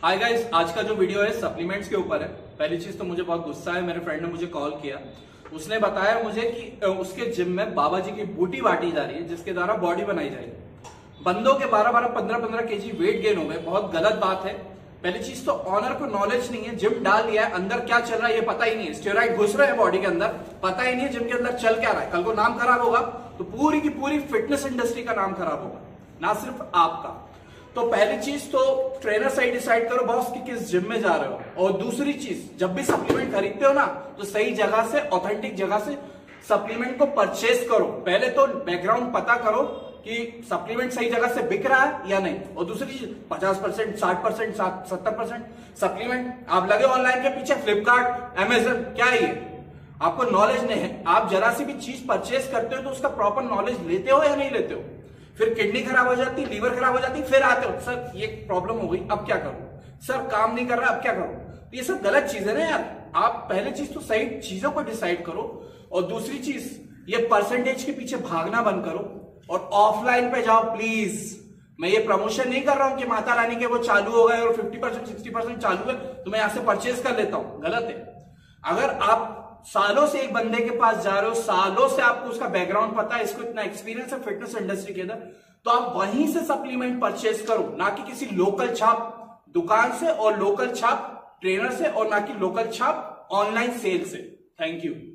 Hi guys, आज का जो वीडियो है सप्लीमेंट्स के ऊपर है। पहली चीज तो मुझे बहुत गुस्सा है, मेरे फ्रेंड ने मुझे कॉल किया। उसने बताया मुझे कि उसके जिम में बाबा जी की बूटी बांटी जा रही है जिसके द्वारा बॉडी बनाई जाएगी। बंदों के 12-12, 15-15 केजी वेट गेन हो गए। बहुत गलत बात है। पहली चीज तो ऑनर को नॉलेज नहीं है, जिम डाल लिया है, अंदर क्या चल रहा है ये पता ही नहीं है। स्टेरॉइड घुस रहे हैं बॉडी के अंदर, पता ही नहीं है जिम के अंदर चल क्या रहा है। कल को नाम खराब होगा तो पूरी की पूरी फिटनेस इंडस्ट्री का नाम खराब होगा, ना सिर्फ आपका। तो पहली चीज तो ट्रेनर सही डिसाइड करो बॉस कि किस जिम में जा रहे हो। और दूसरी चीज, जब भी सप्लीमेंट खरीदते हो ना तो सही जगह से, ऑथेंटिक जगह से सप्लीमेंट को परचेस करो। पहले तो बैकग्राउंड पता करो कि सप्लीमेंट सही जगह से बिक रहा है या नहीं। और दूसरी चीज 50%, 60%, 70% सप्लीमेंट आप लगे ऑनलाइन के पीछे, फ्लिपकार्ट, अमेजन, क्या है ये? आपको नॉलेज नहीं है। आप जरा सी भी चीज परचेस करते हो तो उसका प्रॉपर नॉलेज लेते हो या नहीं लेते हो? फिर किडनी खराब हो जाती, लीवर खराब हो जाती, फिर आते हो सर ये प्रॉब्लम हो गई, अब क्या करूं, सर काम नहीं कर रहा, अब क्या करूं। तो ये सब गलत चीज है ना यार। आप पहले चीज तो सही चीजों को डिसाइड करो। और दूसरी चीज, ये परसेंटेज के पीछे भागना बंद करो और ऑफलाइन पे जाओ प्लीज। मैं ये प्रमोशन नहीं कर रहा हूं कि माता रानी के वो चालू हो गए और 50%, 60% चालू है तो मैं यहां से परचेज कर लेता हूं, गलत है। अगर आप सालों से एक बंदे के पास जा रहे हो, सालों से आपको उसका बैकग्राउंड पता है, इसको इतना एक्सपीरियंस है फिटनेस इंडस्ट्री के अंदर, तो आप वहीं से सप्लीमेंट परचेस करो, ना कि किसी लोकल छाप दुकान से और लोकल छाप ट्रेनर से और ना कि लोकल छाप ऑनलाइन सेल से। Thank you.